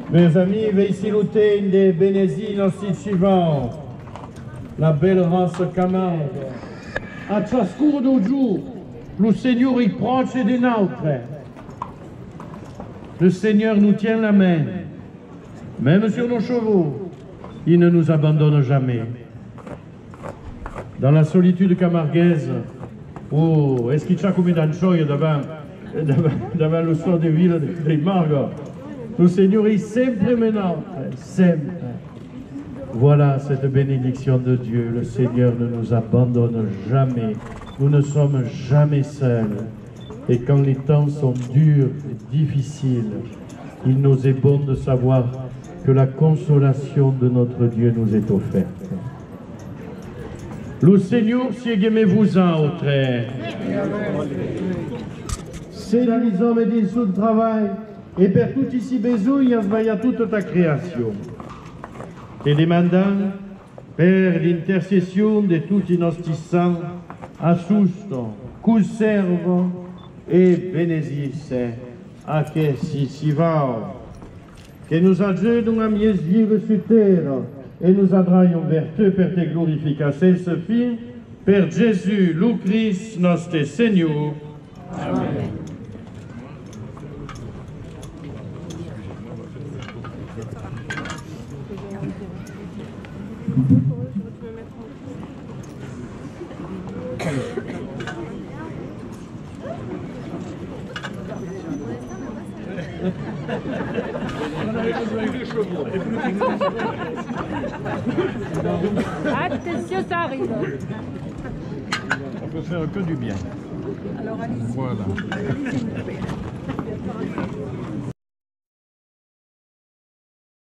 Mes amis, vei salutare de benesi nostri suivants, la belle race Camargue. A ciascuno d'oggi, le Seigneur y proche des nôtres. Le Seigneur nous tient la main, même sur nos chevaux. Il ne nous abandonne jamais. Dans la solitude camarguaise, oh, est-ce qu'il y a comme dans le devant le soir des villes de Margot? Le Seigneur est sempre maintenant, sempre. Voilà cette bénédiction de Dieu. Le Seigneur ne nous abandonne jamais. Nous ne sommes jamais seuls. Et quand les temps sont durs et difficiles, il nous est bon de savoir que la consolation de notre Dieu nous est offerte. Le Seigneur sigue-vous-en au trait. C'est dans les hommes et des sous de travail. Et per tout ici besoin, il toute ta création. Te demandant, per l'intercession de tutti i nostri santi, assusto, conservo e benedisse a che si va, che nous aidons à mieux vivre sur terre et nous adraions vers te per te glorificazione ce fille, per Jésus, le Christ, notre Seigneur. Amen. Attention, ça arrive. On peut faire que du bien. Alors, allez-y. Voilà.